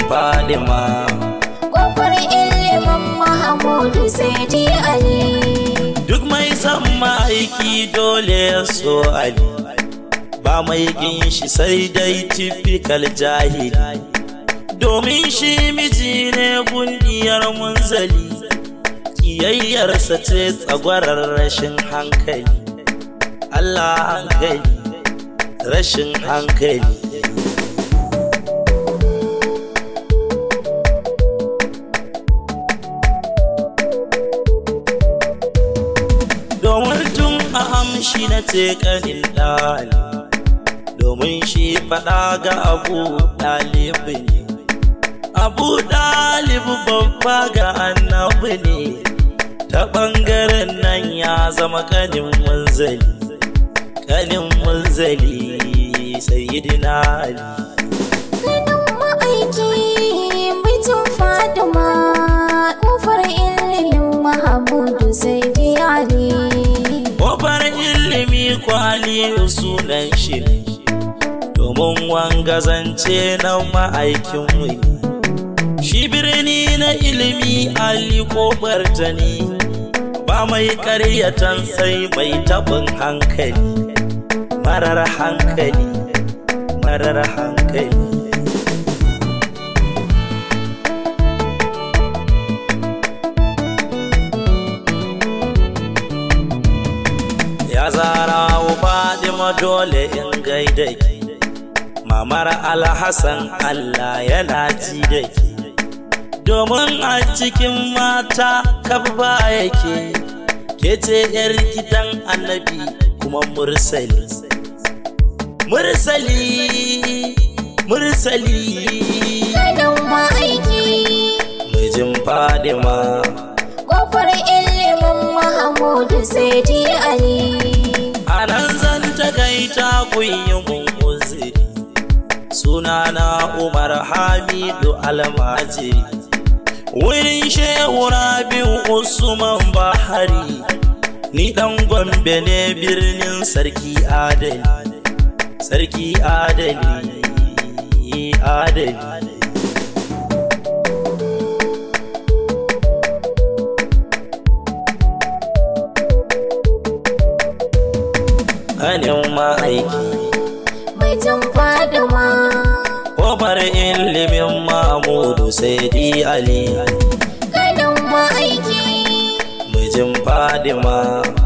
Fadima. Kofar ilimin Mahamudu Saidi Ali. Duk mai san ma'aiki dole ya so Ali, ba mai kin shi sai dai typical jahili. Domin shi miji ne gundiyar munzali, kiyayyarsa ce tsagwarar rashin hankali. Allah hankali, rashin hankali. Domin tun a amshi na tekanin ɗali, domin shi faɗa ga Abu Ɗalibu ne. Abu Ɗalibu babba ga Annabi ne, ta ɓangaren nan ya zama kanin munzali, kanin munzali Sayyidina Ali. Kanin ma'aiki mijin Fadima, kofar ilimin Mahamudu Saidi Ali. Kofar ilimi kwali sunan shi ne, domin wanga zance na ma'aikinmu ne. Shi birni na ilimi Ali kofar ta ne, ba mai karyatan sai mai tabin hankali, marar hankali, marar hankali. Ya Zahra Fadima dole in gaida ki, mamar Alhassan Allah yana ji da ki. Domin a cikin mata kabba yake, ke ce yar gidan Annabi kuma mursali, mursali, mursali. Kanin ma'aiki Mijin Fadima, kofar ilimin Mahamudu Saidi Ali. anan zan takaita kunyi mun uziri, sunana Umar Hamidu Almajiri, wurin Shehu Rabi'u Usman Bahari. Ni dan Gombe ne birnin Sarki Adali, Sarki Adali, Adali. Kanin ma'aiki Mijin Fadima, kofar ilimin Mahamudu Saidi Ali. kanin ma'aiki Mijin Fadima.